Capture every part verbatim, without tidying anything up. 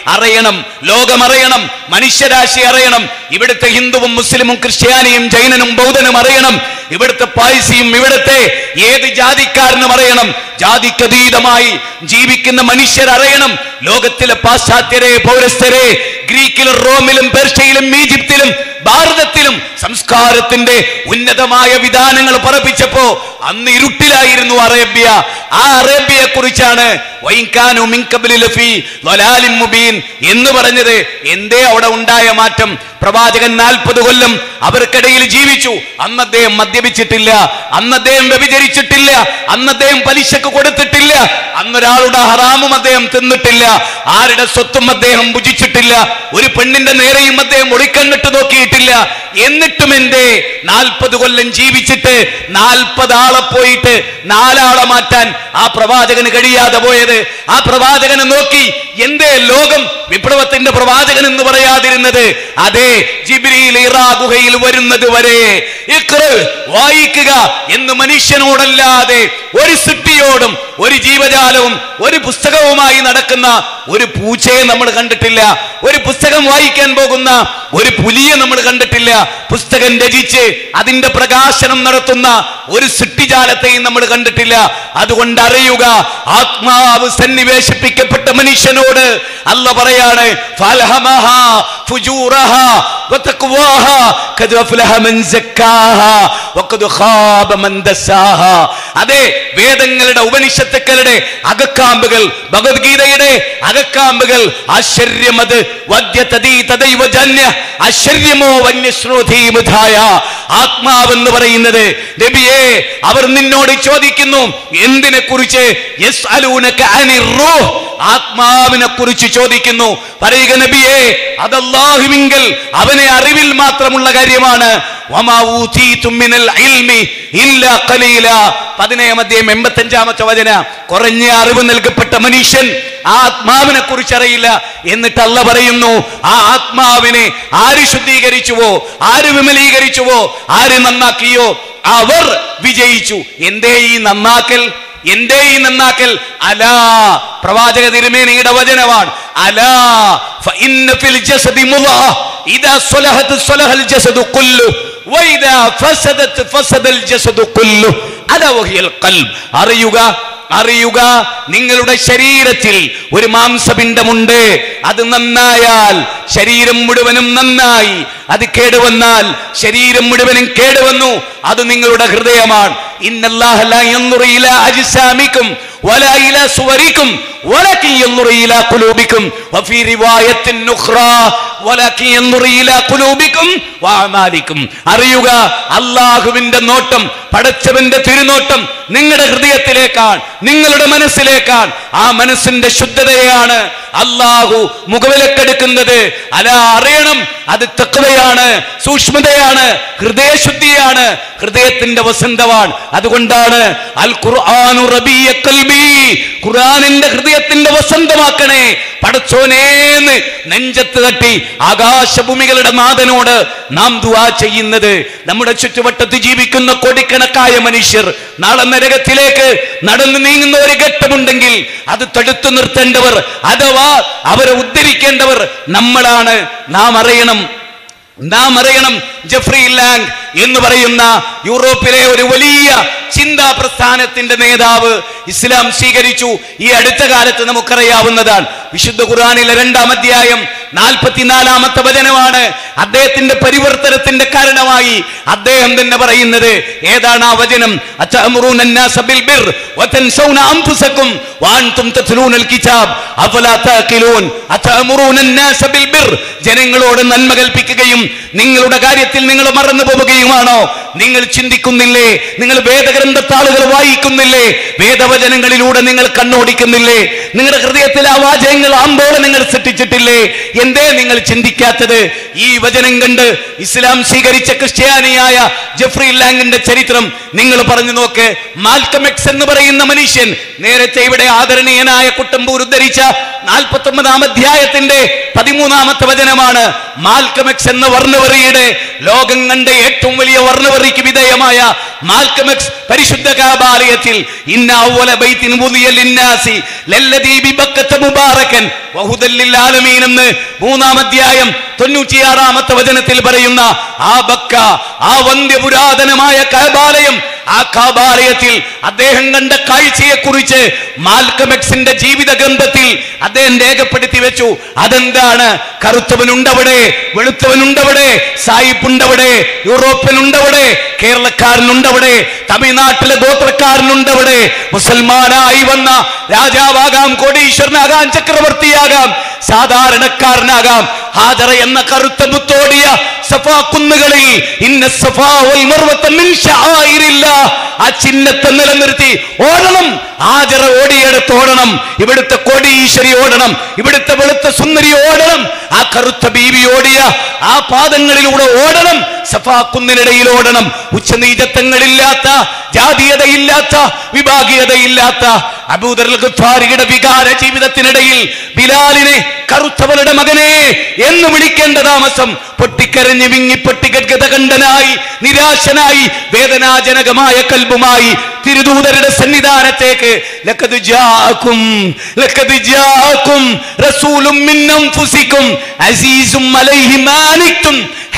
അറിയണം, ലോകമറിയണം, മനുഷ്യരാശി അറിയണം. ഇവിടുത്തെ ഹിന്ദുവും മുസ്ലിമും ക്രിസ്ത്യാനിയും ജൈനനും ബൗദ്ധനും അറിയണം. ഇവിടുത്തെ പായ്സിയും ഇവിടുത്തെ ഏത് ജാതിക്കാരനും അറിയണം. ജാതിക്കതീതമായി ജീവിക്കുന്ന മനുഷ്യരറിയണം. ലോകത്തിലെ പാശ്ചാത്യരെ, പൗരസ്ഥരെ, ഗ്രീക്കിലും റോമിലും പേർഷ്യയിലും ഈജിപ്തിലും ഭാരതത്തിലും സംസ്കാരത്തിന്റെ ഉന്നതമായ വിധാനങ്ങൾ പറപ്പിച്ചപ്പോ അന്ന് ഇരുട്ടിലായിരുന്നു അറേബ്യ. ആ അറേബ്യയെ കുറിച്ചാണ് എന്ന് പറഞ്ഞത്. എന്തേ അവിടെ ഉണ്ടായ മാറ്റം? പ്രവാചകൻ നാൽപ്പത് കൊല്ലം അവർക്കിടയിൽ ജീവിച്ചു. അന്ന് അദ്ദേഹം മദ്യപിച്ചിട്ടില്ല, അന്ന് അദ്ദേഹം വ്യഭിചരിച്ചിട്ടില്ല, അന്ന് അദ്ദേഹം പലിശക്ക് കൊടുത്തിട്ടില്ല, അന്നൊരാളുടെ ഹറാമും അദ്ദേഹം തിന്നിട്ടില്ല, ആരുടെ സ്വത്തും അദ്ദേഹം ഭുജിച്ചിട്ടില്ല, ഒരു പെണ്ണിന്റെ നേരെയും അദ്ദേഹം ഒളിക്കണ്ണിട്ട് നോക്കിയിട്ടില്ല. എന്നിട്ടും എന്തേ നാൽപ്പത് കൊല്ലം ജീവിച്ചിട്ട് നാൽപ്പത് ആളെ പോയിട്ട് നാലാളെ മാറ്റാൻ ആ പ്രവാചകന് കഴിയാതെ പോയത്? ആ പ്രവാചകനെ നോക്കി എന്തേ ലോകം വിപ്ലവത്തിന്റെ പ്രവാചകൻ എന്ന് പറയാതിരുന്നത്? അതെ, ജിബ്രീൽ ഇറാ ഗുഹയിൽ വരുന്നത് വരെ ഇഖ്റ വായിക്കുക എന്ന് മനുഷ്യനോടല്ലാതെ ഒരു സൃഷ്ടിയോടും ഒരു ജീവജാലവും ഒരു പുസ്തകവുമായി നടക്കുന്ന ഒരു പൂച്ചയെ നമ്മൾ കണ്ടിട്ടില്ല. ഒരു പുസ്തകം വായിക്കാൻ പോകുന്ന ഒരു പുലിയെ നമ്മൾ കണ്ടിട്ടില്ല. പുസ്തകം രചിച്ച് അതിന്റെ പ്രകാശനം നടത്തുന്ന ഒരു സൃഷ്ടിജാലത്തെയും നമ്മൾ കണ്ടിട്ടില്ല. അതുകൊണ്ട് അറിയുക, ആത്മാവ് സന്നിവേശിപ്പിക്കപ്പെട്ട മനുഷ്യനോട് അല്ല പറയാണ്, ഫൽഹമഹാ ഫുജൂറഹാ വതഖ്വാഹാ ഖദ് അഫ്ലഹ മൻ സക്കാഹാ വഖദ് ഖാബ മൻ ദസാഹാ. അതെ, വേദങ്ങളുടെ ഉപനിഷത്തുക്കളുടെ അകക്കാമ്പുകൾ, ഭഗവത്ഗീതയുടെ അകക്കാമ്പുകൾ ആശ്ചര്യമത് വദ്യതദീതദൈവജന്യ ആശ്ചര്യമോ വന്യശ്രോധീമുധായ. ആത്മാവെന്ന് പറയുന്നത് നബിയെ, അവർ നിന്നോട് ചോദിക്കുന്നു എന്തിനെ കുറിച്ച്? യസ്അലൂനക അനിർ റൂഹ്, ആത്മാവിനെ കുറിച്ച് ചോദിക്കുന്നു. പറയുക നബിയെ, അത് അല്ലാഹുവിങ്കൽ അവനെ അറിവിൽ മാത്രമുള്ള കാര്യമാണ്. വമാ ഊതീതും മിനൽ ഇൽമി ഇല്ലാ ഖലീലാ. പതിനേഴാം അധ്യായം എൺപത്തഞ്ചാമത്തെ വചന. കുറഞ്ഞ അറിവ് നൽകപ്പെട്ട മനുഷ്യൻ ആ ആത്മാവിനെ കുറിച്ച് അറിയില്ല. എന്നിട്ട് അല്ല പറയുന്നു, ആ ആത്മാവിനെ ആര് ശുദ്ധീകരിച്ചുവോ, ആര് വിമലീകരിച്ചുവോ, ആര് നന്നാക്കിയോ അവർ വിജയിച്ചു. എന്തേ ഈ നന്നാക്കൽ? എന്തേ ഈ നന്നാക്കൽ? അലാ, പ്രവാചക തിരുമേനിയുടെ വചനമാണ്. അലാ ഫഇന്ന ഫിൽ ജസദി മുദ്അ ഇദാ സ്വലഹത് സ്വലഹൽ ജസദു കുല്ലു വഇദാ ഫസദത് ഫസദൽ ജസദു കുല്ലു അലാ വഹിയൽ ഖൽബ്. അറിയുക, അറിയുക, നിങ്ങളുടെ ശരീരത്തിൽ ഒരു മാംസപിണ്ഡമുണ്ട്. അത് നന്നായാൽ ശരീരം മുഴുവനും നന്നായി. അത് കേടുവന്നാൽ ശരീരം മുഴുവനും കേടുവന്നു. അത് നിങ്ങളുടെ ഹൃദയമാണ്. ഇന്നല്ലാഹ ലാ യൻദുറു ഇലാ അജ്സാമിക്കും വലാ ഇലാ സുവരിക്കും വലകിൻ യൻദുറു ഇലാ ഖുലൂബിക്കും വഫീ റിവായത്തിൻ ഉഖ്റാ വലകിൻ യൻദുറു ഇലാ ഖുലൂബിക്കും വഅമാലിക്കും. അറിയുക, അല്ലാഹുവിന്റെ നോട്ടം, പടച്ചവന്റെ തിരുനോട്ടം നിങ്ങളുടെ ഹൃദയത്തിലേക്കാണ്, നിങ്ങളുടെ മനസ്സിലേക്കാണ്. ആ മനസ്സിന്റെ ശുദ്ധതയാണ് അല്ലാഹു മുഖവിലക്കെടുക്കുന്നത്. അല, അറിയണം, അത് തഖ്വയാണ്, സൂക്ഷ്മതയാണ്, ഹൃദയശുദ്ധിയാണ്, ഹൃദയത്തിന്റെ വസന്തമാണ്. അതുകൊണ്ടാണ് അൽ ഖുർആനു റബീയ ഖൽബി, ഖുർആനിന്റെ ഹൃദയത്തിന്റെ വസന്തമാക്കണേ പടച്ചോനേന്ന് നെഞ്ചത്ത് തട്ടി ആകാശഭൂമികളുടെ നാഥനോട് നാം ദുആ ചെയ്യുന്നത്. നമ്മുടെ ചുറ്റുവട്ടത്ത് ജീവിക്കുന്ന കോടിക്കണക്കായ മനുഷ്യർ നാളെ നരകത്തിലേക്ക് നടന്നു നീങ്ങുന്ന ഒരു ഘട്ടമുണ്ടെങ്കിൽ അത് തടുത്തു നിർത്തേണ്ടവർ അഥവാ അവരെ ഉദ്ധരിക്കേണ്ടവർ നമ്മളാണ്. നാം അറിയണം, നാം അറിയണം ജെഫ്രി ലാങ് എന്ന് പറയുന്ന യൂറോപ്പിലെ ഒരു വലിയ ചിന്താ പ്രസ്ഥാനത്തിന്റെ നേതാവ് ഇസ്ലാം സ്വീകരിച്ചു. ഈ അടുത്ത കാലത്ത് നമുക്കറിയാവുന്നതാണ്. വിശുദ്ധ ഖുർആനിലെ രണ്ടാം അധ്യായം നാൽപ്പത്തിനാലാമത്തെ വചനമാണ് അദ്ദേഹത്തിന്റെ പരിവർത്തനത്തിന്റെ കാരണമായി അദ്ദേഹം തന്നെ പറയുന്നത്. ഏതാണ് ആ വചനം? അതഅമുറൂന അന്നാസ ബിൽ ബിർ വതൻസൗന അൻഫുസകും വഅൻതും തത്ലൂനൽ കിതാബ് അഫലാ തഅഖിലൂൻ. അതഅമുറൂന അന്നാസ ബിൽ ബിർ, ജനങ്ങളോട് നന്മ കൽപ്പിക്കുകയും നിങ്ങളുടെ കാര്യത്തിൽ നിങ്ങൾ മറന്നു പോവുകയുമാണോ? നിങ്ങൾ ചിന്തിക്കുന്നില്ലേ? നിങ്ങൾ വേദഗ്രന്ഥത്താളുകൾ വായിക്കുന്നില്ലേ? വേദവചനങ്ങളിലൂടെ നിങ്ങൾ കണ്ണോടിക്കുന്നില്ലേ? നിങ്ങളുടെ ഹൃദയത്തിൽ ആ വാചകങ്ങൾ ആമ്പോളെ നിങ്ങൾ സൃഷ്ടിച്ചിട്ടില്ലേ? എന്തേ നിങ്ങൾ ചിന്തിക്കാത്തത്? ഈ വചനം കണ്ട് ഇസ്ലാം സ്വീകരിച്ച ക്രിസ്ത്യാനിയായ ജെഫ്രി ലാങ്ങിന്റെ ചരിത്രം നിങ്ങൾ പറഞ്ഞു നോക്ക്. മാൽക്കം എക്സ് എന്ന് പറയുന്ന മനുഷ്യൻ നേരത്തെ ഇവിടെ ആദരണീയനായ കുട്ടമ്പൂർ ഉദ്ധരിച്ച നാൽപ്പത്തി ഒമ്പതാം അധ്യായത്തിന്റെ പതിമൂന്നാമത്തെ വചനമാണ്. മാൽക്കം എക്സ് എന്ന വർണ്ണവറിയുടെ ലോകം കണ്ട ഏറ്റവും വലിയ വർണ്ണവറിക്ക് വിധേയമായ മാൽക്കം എക്സ് പരിശുദ്ധ കഅബാലയത്തിൽ ഇന്ന അവ്വല ബൈത്തിൻ വുദിയ ലിന്നാസി ലല്ലദീ ബിബക്കത മുബാറകൻ വഹുദൽ ലിൽ ആലമീൻ എന്ന് മൂന്നാം അധ്യായം തൊണ്ണൂറ്റിയാറാമത്തെ വചനത്തിൽ പറയുന്ന ആ ബക്ക, ആ വന്ധ്യപുരാതനമായ കഅബാലയം, ആ കഅബാലയത്തിൽ അദ്ദേഹം കണ്ട കാഴ്ചയെ കുറിച്ച് മാൽക്കം എക്സിന്റെ ജീവിത ഗ്രന്ഥത്തിൽ അദ്ദേഹം രേഖപ്പെടുത്തി വെച്ചു. അതെന്താണ്? കറുത്തവനുണ്ടവിടെ, വെളുത്തവനുണ്ടവിടെ, സായിപ്പുണ്ടവിടെ, യൂറോപ്യനുണ്ടവിടെ, കേരളക്കാരനുണ്ടവിടെ, തമിഴ്നാട്ടിലെ ഗോത്രക്കാരനുണ്ടവിടെ, മുസൽമാനായി വന്ന രാജാവാകാം, കോടീശ്വരനാകാം, ചക്രവർത്തിയാകാം, സാധാരണക്കാരനാകാം. ഹാജറ എന്ന കറുത്ത മുത്തോടിയ സഫാ കുന്നുകളിൽ ഇന്ന സഫാ വൽ മർവത മിൻ ശആയിരില്ലാഹ്, ആ ചിഹ്നത്തെ നിലനിർത്തി ഓടണം. ഹാജറ ഓടിയെടുത്ത് ഓടണം. ഇവിടുത്തെ കോടീശ്വരി ഓടണം, ഇവിടുത്തെ വെളുത്ത സുന്ദരി ഓടണം. ആ കറുത്ത ബീവി ഓടിയ ആ പാദങ്ങളിലൂടെ ഓടണം. സഫാ കുന്നിനിടയിൽ ഓടണം. ഉച്ചനീചത്വങ്ങളില്ലാത്ത, ജാതീയതയില്ലാത്ത, വിഭാഗീയതയില്ലാത്ത അബൂദർ അൽ ഗഫാരിയുടെ വികാര ജീവിതത്തിനിടയിൽ ബിലാലിനെ കറുത്തവളുടെ മകനെ എന്ന് വിളിക്കേണ്ട താമസം. പൊട്ടിക്കരഞ്ഞ് വിങ്ങി പൊട്ടിഗദ്ഗതകണ്ഠനായി, നിരാശനായി, വേദനാജനകമായ കൽബുമായി തിരുദൂതരുടെ സന്നിധാനത്തേക്ക് ലഖദ് ജാഅകും ലഖദ് ജാഅകും റസൂലും മിൻ അൻഫുസികും അസീസും അലൈഹി മാ അനിത്തും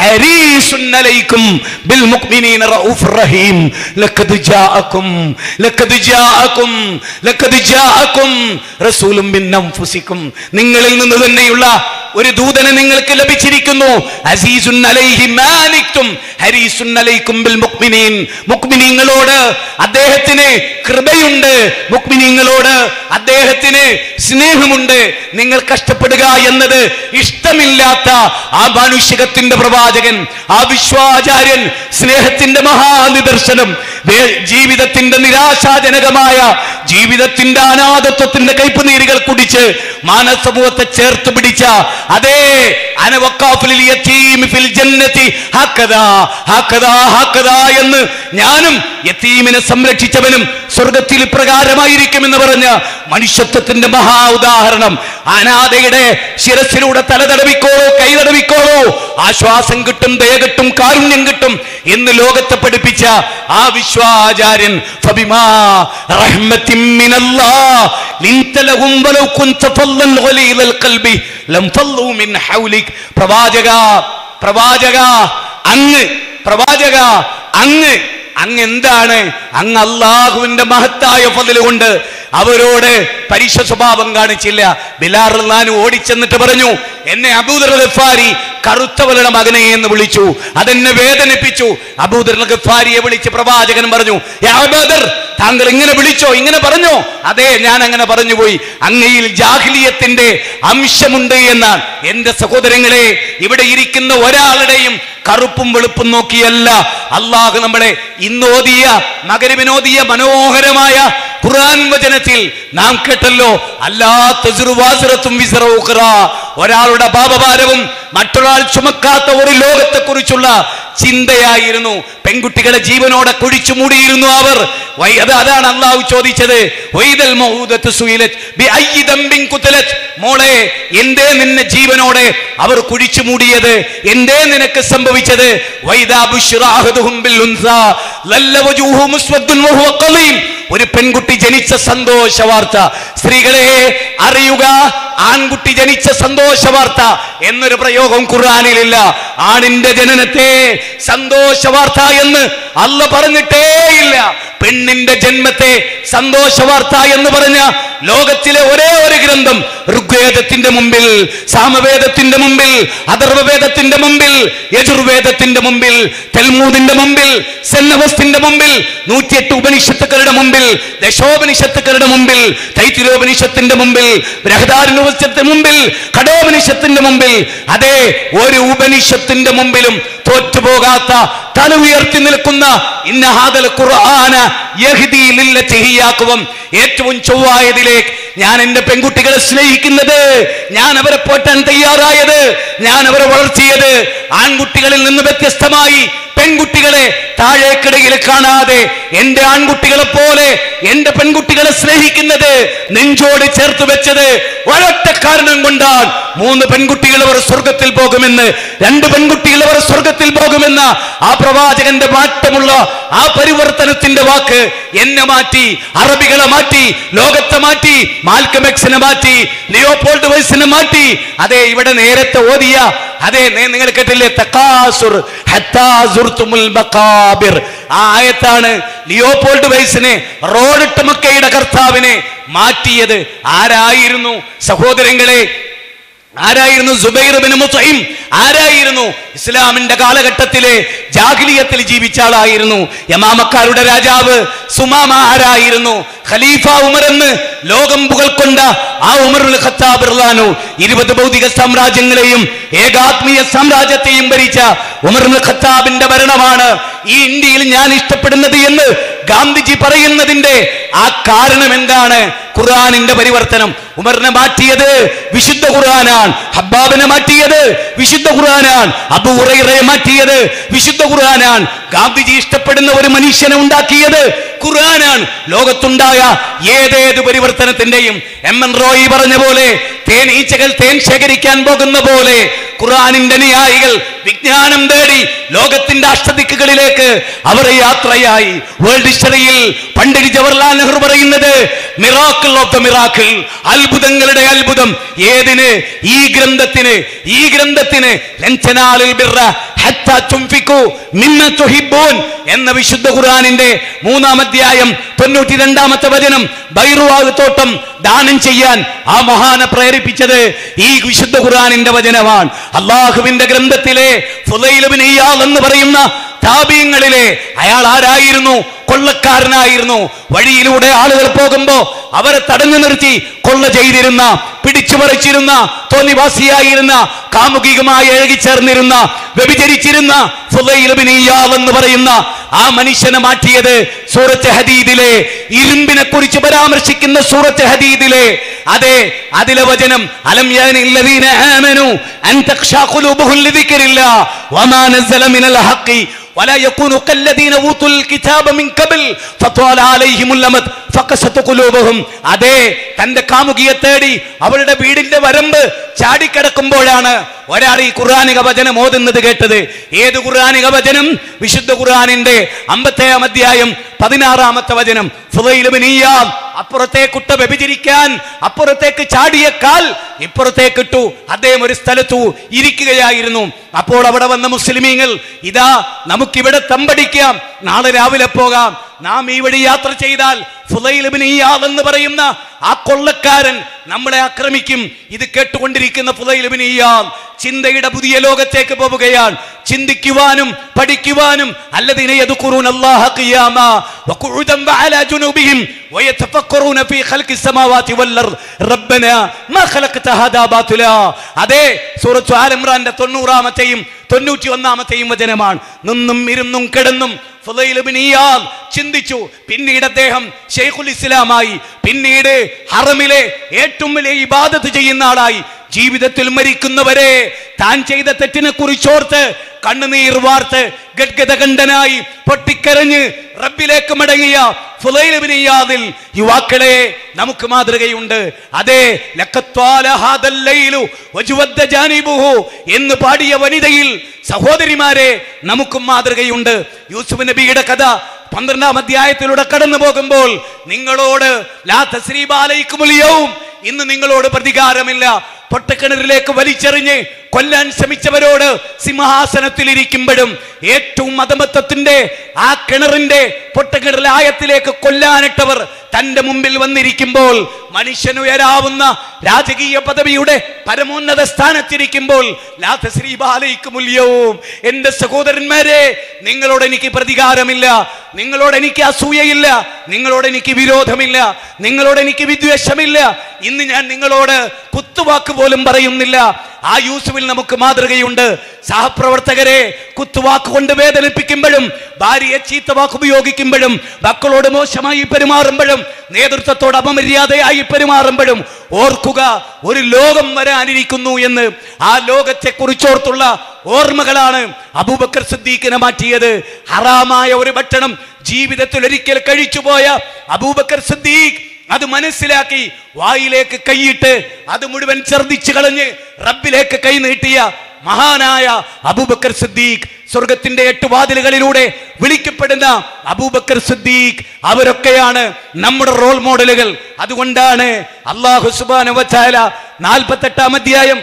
ഹരീസുൻ അലൈക്കും ബിൽ മുഅ്മിനീന റഊഫുർ റഹീം. ലഖദ് ജാഅകും ലഖദ് ജാഅകും ലഖദ് ജാഅകും റസൂലും മിൻ അൻഫുസികും, നിങ്ങളിൽ നിന്ന് തന്നെയുള്ള ഒരു ദൂതനെ നിങ്ങൾക്ക് ലഭിച്ചിരിക്കുന്നു. അസീസുൻ അലൈഹി മാ അനിത്തും ഹരീസുൻ അലൈക്കും ബിൽ മുഅ്മിനീൻ, മുഅ്മിനീങ്ങളോട് അദ്ദേഹത്തിന് കൃപയുണ്ട്, മുഅ്മിനീങ്ങളോട് അദ്ദേഹത്തിന് സ്നേഹമുണ്ട്. നിങ്ങൾ കഷ്ടപ്പെടുക എന്നത് ഇഷ്ടമില്ലാത്ത ആ മാനുഷികത്തിന്റെ പ്രവാചകൻ, ആ വിശ്വാചാര്യൻ, സ്നേഹത്തിന്റെ മഹാനിദർശനം, ജീവിതത്തിന്റെ നിരാശാജനകമായ ജീവിതത്തിന്റെ അനാഥത്വത്തിന്റെ കൈപ്പുനീരുകൾ കുടിച്ച് മാനസമൂഹത്തെ ചേർത്ത് പിടിച്ച അതേ അനവക്കാഫിൽ യതീം ഫിൽ ജന്നതി ഹക്കദാ ഹക്കദാ ഹക്കദാ എന്ന് ഞാനും യതീമിനെ സംരക്ഷിച്ചവനും സ്വർഗത്തിൽ പ്രകാരമായിരിക്കുമെന്ന് പറഞ്ഞ മനുഷ്യത്വത്തിന്റെ മഹാ ഉദാഹരണം. അനാഥയുടെ ശിരസിലൂടെ തലതടവിക്കോളൂ, കൈതടവിക്കോളൂ, ആശ്വാസം കിട്ടും, ദയ കിട്ടും, കാരുണ്യം കിട്ടും എന്ന് ലോകത്തെ പഠിപ്പിച്ച ആ വിശ്വാചാര്യൻ ഫബിമാ റഹ്മത്തിൻ മിനല്ലാഹ് ലിൻത ലഹും വലൗ കുൻത ഫല്ലൻ ഗലീലൽ ഖൽബി ലം ഫല്ലു മിൻ ഹൗലിക്. പ്രവാചക പ്രവാചക അങ്ങ് പ്രവാചക അങ്ങ് അങ്ങ് എന്താണ്? അങ്ങ് അള്ളാഹുവിന്റെ മഹത്തായ ഫضل കൊണ്ട് അവരോട് പരീക്ഷ സ്വഭാവം കാണിച്ചില്ല. ബിലാൽ റളിയല്ലാഹു അൻഹു ഓടിച്ചെന്നിട്ട് പറഞ്ഞു, എന്നെ അബൂദർ ഗഫാരി കറുത്തവളുടെ മകനെ എന്ന് വിളിച്ചു, അതെന്നെ വേദനിപ്പിച്ചു. അബൂദർ ഗഫാരിയെ വിളിച്ച് പ്രവാചകൻ പറഞ്ഞു, യാ അബൂദർ, താങ്കൾ ഇങ്ങനെ വിളിച്ചോ, ഇങ്ങനെ പറഞ്ഞോ? അതെ, ഞാൻ അങ്ങനെ പറഞ്ഞു പോയി. അങ്ങയിൽ ജാഹിലിയത്തിന്റെ അംശമുണ്ട് എന്നാണ്. എന്റെ സഹോദരങ്ങളെ, ഇവിടെ ഇരിക്കുന്ന ഒരാളുടെയും കറുപ്പും വെളുപ്പും നോക്കിയല്ല അള്ളാഹു നമ്മളെ ഇന്നോദിയ മഗ്‌രിബിനോദിയ മനോഹരമായ ഖുർആൻ വചനത്തിൽ നാം കേട്ടല്ലോ, അല്ലാ തസ്റു വാസിറത്തും വിസ്റ ഉഖ്റ, ഒരാളുടെ പാപഭാരവും മറ്റൊരാൾ ചുമക്കാത്ത ഒരു ലോകത്തെ കുറിച്ചുള്ള ചിന്തയായിരുന്നു. പെൺകുട്ടികളെ ജീവനോടെ കുഴിച്ചു മൂടിയിരുന്നു അവർ. അതാണ് അള്ളാഹു ചോദിച്ചത്, മോളെ, എന്തേ നിന്നെ ജീവനോടെ അവർ കുഴിച്ചു മൂടിയത്? എന്തേ നിനക്ക് സംഭവിച്ചത്? ഒരു പെൺകുട്ടി ജനിച്ച സന്തോഷ വാർത്ത. സ്ത്രീകളെ അറിയുക, ആൺകുട്ടി ജനിച്ച സന്തോഷ വാർത്ത എന്നൊരു പ്രയോഗം ഖുർആനിലില്ല. ആണിന്റെ ജനനത്തെ സന്തോഷ വാർത്ത എന്ന് അല്ല പറഞ്ഞിട്ടേ ഇല്ല. പെണ്ണിന്റെ ജന്മത്തെ സന്തോഷ വാർത്ത എന്ന് പറഞ്ഞ ലോകത്തിലെ ഒരേ ഒരു ഗ്രന്ഥം ഋഗ്വേദത്തിന്റെ മുമ്പിൽ, സാമവേദത്തിന്റെ മുമ്പിൽ, അഥർവവേദത്തിന്റെ മുമ്പിൽ, യജുർവേദത്തിന്റെ മുമ്പിൽ, തൽമൂദിന്റെ മുമ്പിൽ, സെന്നവസ്തിന്റെ മുമ്പിൽ, നൂറ്റിയെട്ട് ഉപനിഷത്തുക്കളുടെ മുമ്പിൽ, ദശോപനിഷത്തുക്കളുടെ മുമ്പിൽ, തൈത്തിരോപനിഷത്തിന്റെ മുമ്പിൽ, ബൃഹദാരണ്യകത്തിന്റെ മുമ്പിൽ, ഖഡോപനിഷത്തിന്റെ മുമ്പിൽ, അതേ ഒരു ഉപനിഷത്തിന്റെ മുമ്പിലും തോറ്റുപോകാത്ത, തല ഉയർത്തി നിൽക്കുന്ന ഇന്ന ഹാദൽ ഖുർആന യഹ്ദി ലില്ലതി ഹിയ അഖ്വം, ഏറ്റവും ചൊവ്വായതിലേക്ക് ഞാൻ എന്റെ പെൺകുട്ടികളെ സ്നേഹിക്കുന്നത്, ഞാൻ അവരെ പോറ്റാൻ തയ്യാറായത്, ഞാൻ അവരെ വളർത്തിയത് ആൺകുട്ടികളിൽ നിന്ന് വ്യത്യസ്തമായി പെൺകുട്ടികളെ താഴേക്കിടയിൽ കാണാതെ എന്റെ ആൺകുട്ടികളെ പോലെ എന്റെ പെൺകുട്ടികളെ സ്നേഹിക്കുന്നത് നെഞ്ചോട് ചേർത്ത് വെച്ചത് ഒരൊറ്റ കാരണം കൊണ്ടാണ്. മൂന്ന് പെൺകുട്ടികൾ അവർ സ്വർഗത്തിൽ പോകുമെന്ന്, രണ്ട് പെൺകുട്ടികൾ അവർ സ്വർഗത്തിൽ പോകുമെന്ന ആ പ്രവാചകന്റെ മാറ്റമുള്ള ആ പരിവർത്തനത്തിന്റെ വാക്ക് എന്നെ മാറ്റി, അറബികളെ മാറ്റി, ലോകത്തെ മാറ്റി, മാൽക്കം എക്സിനെ മാറ്റി, ലിയോപോൾഡ് വൈസിനെ മാറ്റി. അതെ, ഇവിടെ നേരത്തെ ഓതിയ അതെ നിങ്ങൾ കേട്ടില്ലേ, തകാസുർ ഹത്താ സുർതുമുൽ മഖാബിർ. ആ ആയത്താണ് ലിയോപോൾഡ് വൈസിനെ, റോഡിട്ട് മക്കയുടെ കർത്താവിനെ മാറ്റിയത്. ആരായിരുന്നു സഹോദരങ്ങളെ? ആരായിരുന്നു സുബൈർ ബിൻ മുത്ഇം? ആരായിരുന്നു? ഇസ്ലാമിന്റെ കാലഘട്ടത്തിലെ ജാഹിലിയത്തിൽ ജീവിച്ച ആളായിരുന്നു. യമാമക്കാരുടെ രാജാവ് സുമാമ ആരായിരുന്നു? ഖലീഫ ഉമർ എന്ന് ലോകം പുകൾക്കൊണ്ട ആ ഉമറുൽ ഖത്താബ് റളിയല്ലാഹു ഇരുപത് ഭൗതിക സാമ്രാജ്യങ്ങളെയും ഏകാത്മീയ സാമ്രാജ്യത്തെയും ഭരിച്ച ഉമറുൽ ഖത്താബിന്റെ ഭരണമാണ് ഈ ഇന്ത്യയിൽ ഞാൻ ഇഷ്ടപ്പെടുന്നത് എന്ന് ഗാന്ധിജി പറയുന്നതിന്റെ ആ കാരണം എന്താണ്? ഖുർആനിന്റെ പരിവർത്തനം. ഉമറിനെ മാറ്റിയത് വിശുദ്ധ ഖുർആനാണ്, ഹബ്ബാബിനെ മാറ്റിയത് വിശുദ്ധ ഖുർആനാണ്, അബൂ ഹുറൈറയെ മാറ്റിയത് വിശുദ്ധ ഖുർആനാണ്, ഗാന്ധിജി ഇഷ്ടപ്പെടുന്ന ഒരു മനുഷ്യനെ ഉണ്ടാക്കിയത് ഖുർആനാണ്. ലോകത്തുണ്ടായ ഏതേത് പരിവർത്തനത്തിന്റെയും എം എൻ റോയി പറഞ്ഞ പോലെ തേനീച്ചകൾ തേൻ ശേഖരിക്കാൻ പോകുന്ന പോലെ ഖുർആനിന്റെ അനുയായികൾ വിജ്ഞാനം തേടി ലോകത്തിന്റെ അഷ്ടദിക്കുകളിലേക്ക് അവർ യാത്രയായി. വേൾഡ് ഹിസ്റ്ററിയിൽ പണ്ഡിറ്റ് ജവഹർലാൽ നെഹ്റു പറയുന്നത് മിറാക്കിൾ ഓഫ് ദ മിറാക്കിൾ, അത്ഭുതങ്ങളുടെ അത്ഭുതം. ഏതിന്? ഈ ഗ്രന്ഥത്തിന്. ഈ ഗ്രന്ഥത്തിന് ലൻതനാലുൽ ബിർറ ഹത്താ തുൻഫിഖു മിമ്മ തുഹിബ്ബൂൻ എന്ന വിശുദ്ധ ഖുർആനിന്റെ മൂന്നാം അധ്യായം തൊണ്ണൂറ്റി രണ്ടാമത്തെ വചനം, ബൈറുവാഗ് തോട്ടം ദാനം ചെയ്യാൻ ആ മഹാനെ പ്രേരിപ്പിച്ചത് ഈ വിശുദ്ധ ഖുർആനിന്റെ വചനമാണ്. അള്ളാഹുവിന്റെ ഗ്രന്ഥത്തിലെ ഫുളൈൽ ഇബ്നു ഇയാദ് എന്ന് പറയുന്ന താബീങ്ങളിലെ അയാൾ ആരായിരുന്നു? കൊള്ളക്കാരനായിരുന്നു. വഴിയിലൂടെ ആളുകൾ പോകുമ്പോ അവരെ തടഞ്ഞു നിർത്തി കൊള്ള ചെയ്തിരുന്ന, പിടിച്ചു പറിച്ചിരുന്ന, തോന്നിവാസിയായിരുന്ന, കാമുകികമായി ഇഴകിച്ചേർന്നിരുന്ന, വ്യഭിചരിച്ചിരുന്ന ഫുളൈൽ ഇബ്നു ഇയാദ് എന്ന് പറയുന്ന ആ മനുഷ്യനെ മാറ്റിയത് സൂറത്ത് ഹദീദിലെ ഇരുമ്പിനെ കുറിച്ച് പരാമർശിക്കുന്ന സൂറത്ത് ഹദീദിലെ അതെ അതിലെ വചനം, അലം യഅനില്ലദീന ആമനു അൻ തഖ്ശാ ഖുലൂബുഹും ലിദിക്രില്ലാഹ് വമാ നസല മിനൽ ഹഖ് ولا يكونوا كالذين اوتوا الكتاب من قبل فطال عليهم الامد فقست قلوبهم. അതെ, തന്റെ കാമുകിയെ തേടി അവളുടെ വീടിന്റെ വരമ്പ് ചാടിക്കിടക്കുമ്പോഴാണ് ഒരാൾ ഈ ഖുർആനിക വചനം ഓതുന്നത് കേട്ടത്. ഏത് ഖുർആനിക വചനം? വിശുദ്ധ ഖുർആനിന്റെ അമ്പത്തേഴാം അധ്യായം പതിനാറാമത്തെ വചനം. ഫുളൈൽ ഇബ്നു ഇയാദ് അപ്പുറത്തേക്കിട്ട് വ്യഭിചരിക്കാൻ അപ്പുറത്തേക്ക് ചാടിയ കാൽ ഇപ്പുറത്തേക്കിട്ടു. അദ്ദേഹം ഒരു സ്ഥലത്തു ഇരിക്കുകയായിരുന്നു. അപ്പോൾ അവിടെ വന്ന മുസ്ലിമീങ്ങൾ, ഇതാ നമുക്കിവിടെ തമ്പടിക്കാം, നാളെ രാവിലെ പോകാം, നാം ഈ വഴി യാത്ര ചെയ്താൽ ഫുളൈൽ ഇബ്നു ഇയാദ് എന്ന് പറയുന്ന ആ കൊള്ളക്കാരൻ നമ്മളെ ആക്രമിക്കും. ഇത് കേട്ടുകൊണ്ടിരിക്കുന്ന ഫുളൈൽ ഇബ്നു ഇയാദ് ചിന്തയുടെ പുതിയ ലോകത്തേക്ക് പോവുകയാണ്. ചിന്തിക്കുവാനും പഠിക്കുവാനും അല്ലദീന യദ്കുറൂനല്ലാഹ ഖിയാമാ വഖുഉദൻ വഅലാ ജുനൂബിഹിം വയതഫക്കറൂന ഫീ ഖൽഖിസ് സമാവാതി വൽ അർദ് റബ്ബനാ മാ ഖലഖത ഹാദാ ബാതിലാ. അതേ സൂറത്ത് ആൽ ഇംറാന്റെ തൊണ്ണൂറാമത്തെയും തൊണ്ണൂറ്റി ഒന്നാമത്തെയും വചനമാണ്. നിന്നും ഇരുന്നും കിടന്നും ഫുളൈൽ ഇബ്നു ഇയാദ് ചിന്തിച്ചു. പിന്നീട് അദ്ദേഹം ശൈഖുൽ ഇസ്ലാമായി, പിന്നീട് ഹറമിലെ ഏറ്റവും വലിയ ഇബാദത്ത് ചെയ്യുന്ന ആളായി. ജീവിതത്തിൽ മരിക്കുന്നവരെ താൻ ചെയ്ത തെറ്റിനെ കുറിച്ചോർത്ത് കണ്ണുനീർ വാർത്ത് ഗദ്ഗദകണ്ഠനായി പൊട്ടിക്കരഞ്ഞ് റബ്ബിലേക്ക് മടങ്ങിയ ഫുളൈൽ ഇബ്നു ഇയാദിൽ യുവാക്കളെ നമുക്ക് മാതൃകയുണ്ട്. അതെ, ലഖത്വാല ഹാദൽ ലൈലു വജുവദ്ദ ജാനിബുഹു എന്ന് പാടിയ വനിതയിൽ സഹോദരിമാരെ നമുക്കും മാതൃകയുണ്ട്. യൂസുഫ് നബിയുടെ കഥ പന്ത്രണ്ടാം അധ്യായത്തിലൂടെ കടന്നു പോകുമ്പോൾ നിങ്ങളോട് ലാ തസ്രീബ അലൈക്കുമുൽ യൗം, ഇന്ന് നിങ്ങളോട് പ്രതികാരമില്ല. പൊട്ടക്കിണറിലേക്ക് വലിച്ചെറിഞ്ഞ് കൊല്ലാൻ ശ്രമിച്ചവരോട് സിംഹാസനത്തിൽ ഇരിക്കുമ്പോഴും ഏറ്റവും അധമത്വത്തിന്റെ ആ കിണറിന്റെ പൊട്ടക്കിണറിലെ ആയത്തിലേക്ക് കൊല്ലാനിട്ടവർ തന്റെ മുമ്പിൽ വന്നിരിക്കുമ്പോൾ, മനുഷ്യനുയരാവുന്ന രാജകീയ പദവിയുടെ പരമോന്നത സ്ഥാനത്തിരിക്കുമ്പോൾ ലാ തസ്രീബ അലൈക്കുമുൽ യൗം, എന്റെ സഹോദരന്മാരെ നിങ്ങളോട് എനിക്ക് പ്രതികാരമില്ല, നിങ്ങളോട് എനിക്ക് അസൂയയില്ല, നിങ്ങളോട് എനിക്ക് വിരോധമില്ല, നിങ്ങളോട് എനിക്ക് വിദ്വേഷമില്ല. ഇന്ന് ഞാൻ നിങ്ങളോട് കുത്തുവാക്ക് പോലും പറയുന്നില്ല. ആ യൂസുഫിൽ നമുക്ക് മാതൃകയുണ്ട്. സഹപ്രവർത്തകരെ കുത്തുവാക്ക് കൊണ്ട് വേദനിപ്പിക്കുമ്പോഴും, ഭാര്യയെ ചീത്തവാക്ക് ഉപയോഗിക്കുമ്പോഴും, മക്കളോട് മോശമായി പെരുമാറുമ്പോഴും, നേതൃത്വത്തോട് അപമര്യാദയായി പെരുമാറുമ്പോഴും ഓർക്കുക, ഒരു ലോകം വരാനിരിക്കുന്നു എന്ന്. ആ ലോകത്തെ കുറിച്ചോർത്തുള്ള ഓർമ്മകളാണ് അബൂബക്കർ സിദ്ദീഖിനെ മാറ്റിയത്. ഹറാമായ ഒരു ഭക്ഷണം ജീവിതത്തിൽ ഒരിക്കൽ കഴിച്ചുപോയ അബൂബക്കർ സിദ്ദീഖ് അത് മനസ്സിലാക്കി വായിലേക്ക് കൈയിട്ട് അത് മുഴുവൻ ഛർദിച്ചു കളഞ്ഞ് റബ്ബിലേക്ക് കൈ നീട്ടിയ മഹാനായ അബൂബക്കർ സിദ്ദീഖ്, സ്വർഗത്തിന്റെ എട്ട് വാതിലുകളിലൂടെ വിളിക്കപ്പെടുന്ന അബൂബക്കർ സിദ്ദീഖ്, അവരൊക്കെയാണ് നമ്മുടെ റോൾ മോഡലുകൾ. അതുകൊണ്ടാണ് അല്ലാഹു സുബ്ഹാനഹു വ തആല നാൽപ്പത്തെട്ടാം അധ്യായം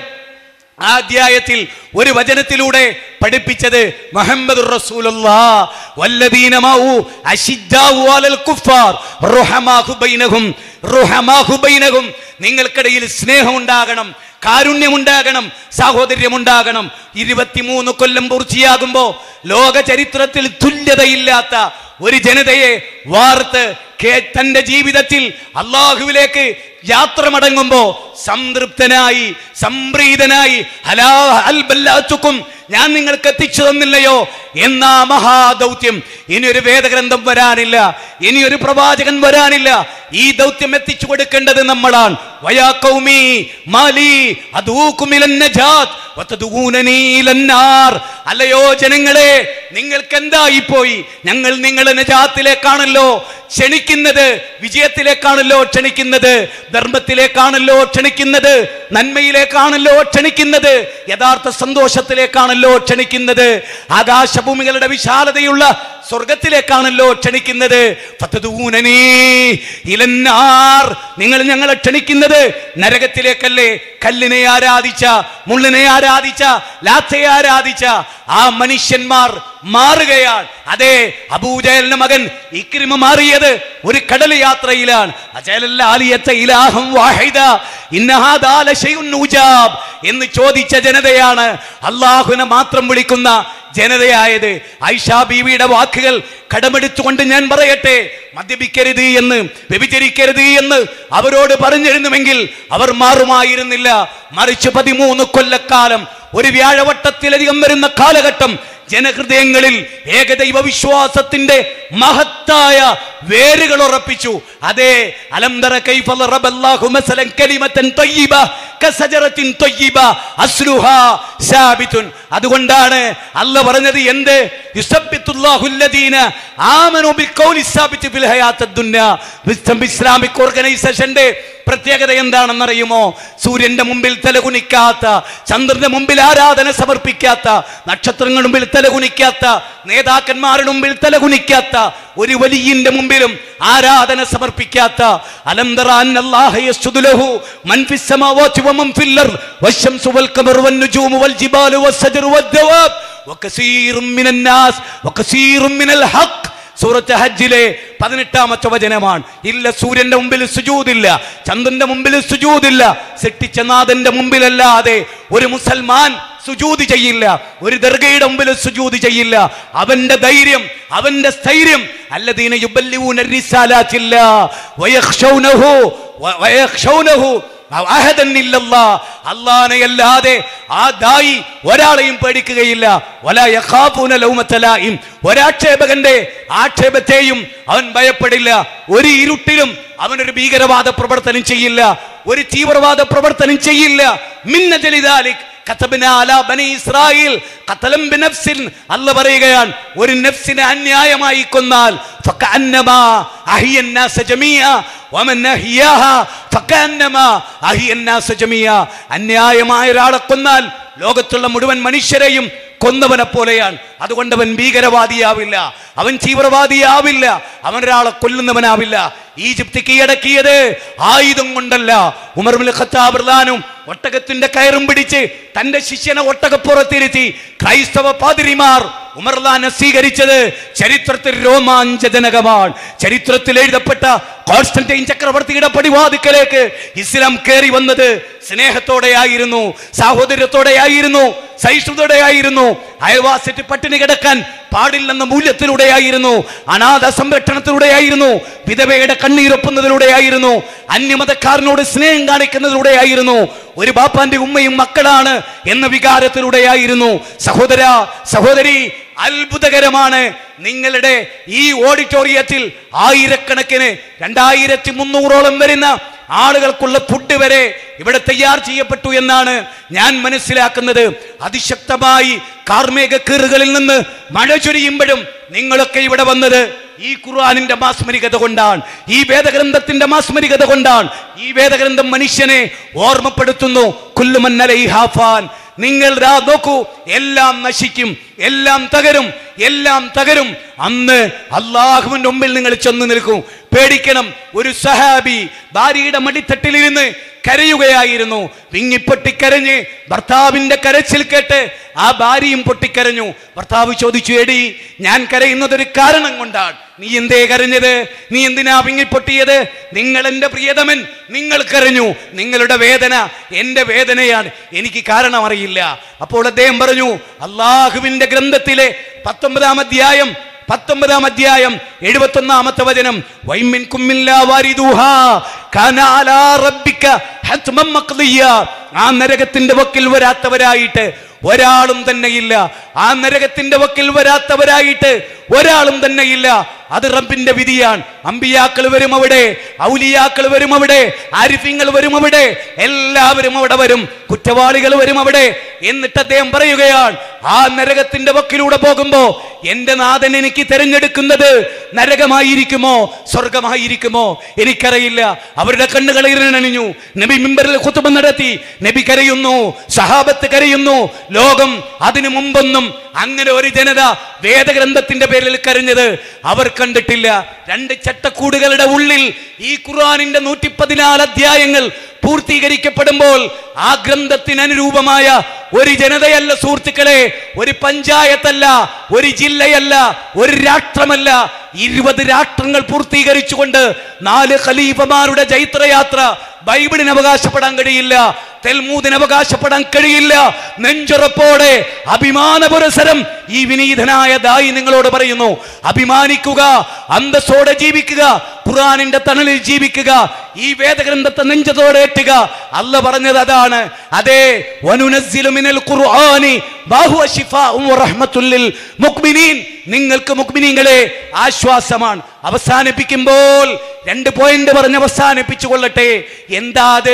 ആ അധ്യായത്തിൽ ഒരു വചനത്തിലൂടെ പഠിപ്പിച്ചത് മുഹമ്മദുർ റസൂലുള്ളാഹ് വല്ലദീന മഅഹു അശിദ്ദാഉ അലൽ കുഫാർ റുഹമാഹു ബൈനഹും റുഹമാഹു ബൈനഹും. നിങ്ങൾക്കിടയിൽ സ്നേഹം ഉണ്ടാകണം, കാരുണ്യമുണ്ടാകണം, സാഹോദര്യമുണ്ടാകണം. ഇരുപത്തിമൂന്ന് കൊല്ലം പൂർത്തിയാകുമ്പോ ലോക ചരിത്രത്തിൽ തുല്യതയില്ലാത്ത ഒരു ജനതയെ വാർത്ത് തന്റെ ജീവിതത്തിൽ അള്ളാഹുവിലേക്ക് യാത്ര മടങ്ങുമ്പോ സംതൃപ്തനായി സംപ്രീതനായി ഹലാ ഹൽ ബല്ലഅതുക്കും, ഞാൻ നിങ്ങൾക്ക് എത്തിച്ചു തന്നില്ലയോ എന്നാ മഹാദൗത്യം. ഇനിയൊരു വേദഗ്രന്ഥം വരാനില്ല, ഇനിയൊരു പ്രവാചകൻ വരാനില്ല. ഈ ദൗത്യം എത്തിച്ചു കൊടുക്കേണ്ടത് നമ്മളാണ്. വയാ ഖൗമി മാലി അദൂകും ഇലൻ നജാത്ത് വതദൂനനി ഇലൻ നാർ. അല്ലയോ ജനങ്ങളെ, നിങ്ങൾക്ക് എന്തായി പോയി? ഞങ്ങൾ നിങ്ങളെ നജാത്തിലേക്കാണല്ലോ ക്ഷണിക്കുന്നത്, വിജയത്തിലേക്കാണല്ലോ ക്ഷണിക്കുന്നത്, ധർമ്മത്തിലേക്കാണല്ലോ ക്ഷണിക്കുന്നത്, നന്മയിലേക്കാണല്ലോ ക്ഷണിക്കുന്നത്, യഥാർത്ഥ സന്തോഷത്തിലേക്കാണല്ലോ ക്ഷണിക്കുന്നത്, ആകാശഭൂമികളുടെ വിശാലതയുള്ള സ്വർഗത്തിലേക്കാണല്ലോ ക്ഷണിക്കുന്നത്. ഫതദൂനനി ഇലൻ നാർ, നിങ്ങൾ ഞങ്ങളെ ക്ഷണിക്കുന്നത് നരകത്തിലേക്കല്ലേ? കല്ലിനെ ആരാധിച്ച, മുള്ളിനെ ആരാധിച്ച, ലാത്തയെ ആരാധിച്ച ആ മനുഷ്യന്മാർ മാറുകയാണ്. അതെ, അബൂജഹലിന്റെ മകൻ ഇക്രിമ മാറിയത് ഒരു കടൽ യാത്രയിലാണ്. എന്ന് ചോദിച്ച ജനതയാണ് അള്ളാഹുവിനെ മാത്രം വിളിക്കുന്ന ജനതയായത്. ആയിഷാ ബീവിയുടെ വാക്കുകൾ കടമെടുത്തുകൊണ്ട് ഞാൻ പറയട്ടെ, മദ്യപിക്കരുത് എന്ന്, വ്യഭിചരിക്കരുത് എന്ന് അവരോട് പറഞ്ഞിരുന്നുവെങ്കിൽ അവർ മാറുമായിരുന്നില്ല. മറിച്ച് പതിമൂന്ന് കൊല്ലക്കാലം, ഒരു വ്യാഴവട്ടത്തിലധികം വരുന്ന കാലഘട്ടം ജനഹൃദയങ്ങളിൽ ഏകദൈവ വിശ്വാസത്തിന്റെ മഹത്തായ വേരുകൾ ഉറപ്പിച്ചു. അതെ, അലം തറ കൈഫ റബ്ബല്ലാഹു മസലൻ കലിമതൻ തയ്യിബ കസജറത്തിൻ തയ്യിബ അസ്ലുഹാ സാബിതുൻ. അതുകൊണ്ടാണ് അല്ലാഹ് പറഞ്ഞത് എന്ത്? യുസബ്ബിതുല്ലാഹു അല്ലദീന ആമനു ബിഖൗലി സാബിതി ഫിൽ ഹയാത്തദ് ദുനിയ. ഇസ്ലാമിക് ഓർഗനൈസേഷന്റെ പ്രത്യേകത എന്താണെന്നറിയുമോ? സൂര്യന്റെ മുമ്പിൽ തലകുനിക്കാത്ത, ചന്ദ്രന്റെ മുമ്പിൽ ആരാധന സമർപ്പിക്കാത്ത, നക്ഷത്രങ്ങളുടെ മുമ്പിൽ തലകുനിക്കാത്ത, നേതാക്കന്മാരുടെ മുമ്പിൽ തലകുനിക്കാത്ത, ഒരു വലിയന്റെ മുമ്പിലും ആരാധന സമർപ്പിക്കാത്ത. അലം തറ അന്നല്ലാഹ യസ്ജുദു ലഹു മൻ ഫിസ് സമാവാതി വമൻ ഫിൽ അർദ് വശംസു വൽ ഖമറു വൻ നുജൂമു വൽ ജിബാലു വസ്സജറു വദ്ദവാബ് വകസീറും മിനൻ നാസ് വകസീറും മിനൽ ഹഖ്. സൂറത്ത് ഹജ്ജിലെ പതിനെട്ടാമത്തെ വചനമാണ്. ഇല്ല, സൂര്യന്റെ മുമ്പിൽ സുജൂദില്ല, ചന്ദ്രന്റെ മുമ്പിൽ സുജൂദില്ല. സൃഷ്ടിച്ച നാഥന്റെ മുമ്പിലല്ലാതെ ഒരു മുസൽമാൻ സുജൂദ് ചെയ്യില്ല, ഒരു ദർഗയുടെ മുമ്പിൽ സുജൂദ് ചെയ്യില്ല. അവന്റെ ധൈര്യം, അവന്റെ സ്ഥൈര്യം അല്ലദീന യുബല്ലിഊന റിസാലാത്തില്ലാ വയഖ്ശൗനഹു വയഖ്ശൗനഹു അല്ലാഹനെയല്ലാതെ ആ ദായി ഒരാളെയും പേടിക്കുകയില്ല. വലാ യഖാഫൂന ലൗമത ലായിം, ഒരാക്ഷേപകന്റെ ആക്ഷേപത്തെയും അവൻ ഭയപ്പെടില്ല. ഒരു ഇരുട്ടിലും അവനൊരു ഭീകരവാദ പ്രവർത്തനം ചെയ്യില്ല, ഒരു തീവ്രവാദ പ്രവർത്തനം ചെയ്യില്ല. മിന്ന ജലിദാലിക് കതബനാ അലാ ബനി ഇസ്രായീൽ ഖതലൻ ബിനഫ്സിൻ. അല്ലാഹ് പറയുകയാണ്, ഒരു നഫ്സിനെ അന്യായമായി കൊന്നാൽ ഫകഅന്നമാ അഹിയൻ നാസ ജമീഅ വമൻ അഹിയാഹാ ഫകഅന്നമാ അഹിയൻ നാസ ജമീഅ. അന്യായമായ ഒരാളെ കൊന്നാൽ ലോകത്തുള്ള മുഴുവൻ മനുഷ്യരെയും കൊന്നവനെ പോലെയാണ്. അതുകൊണ്ട് അവൻ ഭീകരവാദിയാവില്ല, അവൻ തീവ്രവാദിയാവില്ല, അവൻ ഒരാളെ കൊല്ലുന്നവനാവില്ല. ഈജിപ്ത് കീഴടക്കിയത് ആയുധം കൊണ്ടല്ല. ഉമർ ഇബ്നുൽ ഖത്താബ് റളിയല്ലാഹു ഒട്ടകത്തിന്റെ കയറും പിടിച്ച് തന്റെ ശിഷ്യനെ ഒട്ടകപ്പുറത്തിരുത്തി ക്രൈസ്തവ പാതിരിമാർ ഉമർലാനെ സ്വീകരിച്ചത് ചരിത്രത്തിൽ രോമാഞ്ചജനകമാണ്. ചരിത്രത്തിൽ എഴുതപ്പെട്ട കോൺസ്റ്റന്റൈൻ ചക്രവർത്തിയുടെ പടിവാതിക്കലേക്ക് ഇസ്ലാം കയറി വന്നത് സ്നേഹത്തോടെയായിരുന്നു, സാഹോദര്യത്തോടെയായിരുന്നു, സഹിഷ്ണുതയോടെയായിരുന്നു. അയൽവാസിക്ക് പട്ടിണി കിടക്കാൻ പാടില്ലെന്ന മൂല്യത്തിലൂടെയായിരുന്നു, അനാഥ സംരക്ഷണത്തിലൂടെയായിരുന്നു, വിധവയുടെ കണ്ണീരൊപ്പുന്നതിലൂടെയായിരുന്നു, അന്യമതക്കാരനോട് സ്നേഹം കാണിക്കുന്നതിലൂടെയായിരുന്നു, ഒരു ബാപ്പാന്റെ ഉമ്മയും മക്കളാണ് എന്ന വികാരത്തിലൂടെയായിരുന്നു. സഹോദര സഹോദരി, അത്ഭുതകരമാണ്. നിങ്ങളുടെ ഈ ഓഡിറ്റോറിയത്തിൽ ആയിരക്കണക്കിന് രണ്ടായിരത്തി മുന്നൂറോളം വരുന്ന ആളുകൾക്കുള്ള ഫുഡ് വരെ ഇവിടെ തയ്യാർ ചെയ്യപ്പെട്ടു എന്നാണ് ഞാൻ മനസ്സിലാക്കുന്നത്. അതിശക്തമായി കാർമേഘ കീറുകളിൽ നിന്ന് മഴ ചൊരിയുമ്പോഴും നിങ്ങളൊക്കെ ഇവിടെ വന്നത് ഈ ഖുർആനിന്റെ മാസ്മരികത കൊണ്ടാണ്, ഈ വേദഗ്രന്ഥത്തിന്റെ മാസ്മരികത കൊണ്ടാണ്. ഈ വേദഗ്രന്ഥം മനുഷ്യനെ ഓർമ്മപ്പെടുത്തുന്നു. കുല്ലു മൻ അലൈഹാ ഫാൻ. നിങ്ങൾ നോക്കൂ, എല്ലാം നശിക്കും, എല്ലാം തകരും, എല്ലാം തകരും. അന്ന് അള്ളാഹുവിന്റെ മുമ്പിൽ നിങ്ങൾ ചെന്ന് നിൽക്കും. പേടിക്കണം. ഒരു സഹാബി ഭാര്യയുടെ മടിത്തട്ടിലിരുന്ന് കരയുകയായിരുന്നു. വിങ്ങിപ്പൊട്ടിക്കരഞ്ഞ് ഭർത്താവിന്റെ കരച്ചിൽ കേട്ട് ആ ഭാര്യയും പൊട്ടിക്കരഞ്ഞു. ഭർത്താവ് ചോദിച്ചു, എടി ഞാൻ കരയുന്നത് ഒരു കാരണം കൊണ്ടാണ്, നീ എന്തേ കരഞ്ഞത്? നീ എന്തിനാ വിങ്ങിപ്പൊട്ടിയത്? നിങ്ങൾ എന്റെ പ്രിയതമൻ, നിങ്ങൾ കരഞ്ഞു. നിങ്ങളുടെ വേദന എന്റെ വേദനയാണ്, എനിക്ക് കാരണം അറിയില്ല. അപ്പോൾ അദ്ദേഹം പറഞ്ഞു, അള്ളാഹുവിന്റെ ഗ്രന്ഥത്തിലെ പത്തൊമ്പതാം അധ്യായം പത്തൊമ്പതാം അധ്യായം എഴുപത്തി ഒന്നാമത്തെ വചനം, ആ നരകത്തിന്റെ വക്കിൽ വരാത്തവരായിട്ട് ഒരാളും തന്നെയില്ല. ആ നരകത്തിന്റെ വക്കിൽ വരാത്തവരായിട്ട് ഒരാളും തന്നെയില്ല. അത് റബ്ബിന്റെ വിധിയാണ്. അമ്പിയാക്കൾ വരും അവിടെ, ഔലിയാക്കൾ വരും അവിടെ, ആരിഫീങ്ങൾ വരും അവിടെ, എല്ലാവരും അവിടെ വരും, കുറ്റവാളികൾ വരും അവിടെ. എന്നിട്ട് അദ്ദേഹം പറയുകയാണ്, ആ നരകത്തിന്റെ വക്കിലൂടെ പോകുമ്പോ എന്റെ നാഥൻ എനിക്ക് തിരഞ്ഞെടുക്കുന്നത് നരകമായിരിക്കുമോ സ്വർഗമായിരിക്കുമോ എനിക്കറിയില്ല. അവരുടെ കണ്ണുകൾ ഇരണിഞ്ഞു. നബി മിമ്പറിൽ ഖുതുബ നടത്തി. നബി കരയുന്നു, സഹാബത്ത് കരയുന്നു. ലോകം അതിനു മുമ്പൊന്നും അങ്ങനെ ഒരു ജനത വേദഗ്രന്ഥത്തിന്റെ പേരിൽ കരഞ്ഞത് അവർ കണ്ടിട്ടില്ല. രണ്ട് ചട്ടക്കൂടുകളുടെ ഉള്ളിൽ ഈ ഖുർആനിന്റെ നൂറ്റി പതിനാല് അധ്യായങ്ങൾ പൂർത്തീകരിക്കപ്പെടുമ്പോൾ ആ ഗ്രന്ഥത്തിന് അനുരൂപമായ ഒരു ജനതയല്ല സുഹൃത്തുക്കളെ, ഒരു പഞ്ചായത്തല്ല, ഒരു ജില്ലയല്ല, ഒരു രാഷ്ട്രമല്ല, ഇരുപത് രാഷ്ട്രങ്ങൾ പൂർത്തീകരിച്ചുകൊണ്ട് നാല് ഖലീഫമാരുടെ ജൈത്രയാത്ര ബൈബിളിന് അവകാശപ്പെടാൻ കഴിയില്ല, തെൽമൂദിന് അവകാശപ്പെടാൻ കഴിയില്ല. നെഞ്ചുറപ്പോടെ അഭിമാന പുരസരം ഈ വിനീതനായ ദായി നിങ്ങളോട് പറയുന്നു, അഭിമാനിക്കുക, അന്തസ്സോടെ ജീവിക്കുക, ഖുർആനിന്റെ തണലിൽ ജീവിക്കുക, ഈ വേദഗ്രന്ഥത്തെ നെഞ്ചത്തോടെ ഏറ്റുക. അല്ല പറഞ്ഞത് അതാണ്. അതെ, വനുനസ്സിലു മിനൽ ഖുർആനി മാ ഹുവ ശിഫാഉൻ വറഹ്മത്തുൽ ലിൽ മുഅ്മിനീൻ. നിങ്ങൾക്ക് മുഅ്മിനീങ്ങളെ ആശ്വാസമാണ്. അവസാനിപ്പിക്കുമ്പോൾ രണ്ട് പോയിന്റ് പറഞ്ഞ് അവസാനിപ്പിച്ചു കൊള്ളട്ടെ. എന്താ അത്?